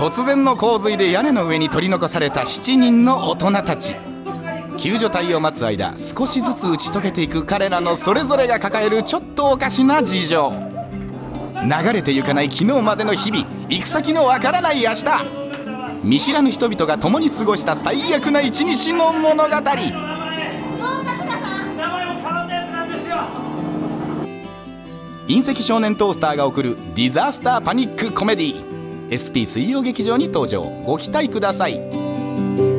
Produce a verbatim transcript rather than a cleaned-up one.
突然の洪水で屋根の上に取り残されたしちにんの大人たち。救助隊を待つ間、少しずつ打ち解けていく彼らのそれぞれが抱えるちょっとおかしな事情。流れてゆかない昨日までの日々、行く先のわからない明日、見知らぬ人々が共に過ごした最悪な一日の物語。隕石少年トースターが送るディザースターパニックコメディー、 エスピー 水曜劇場に登場。ご期待ください。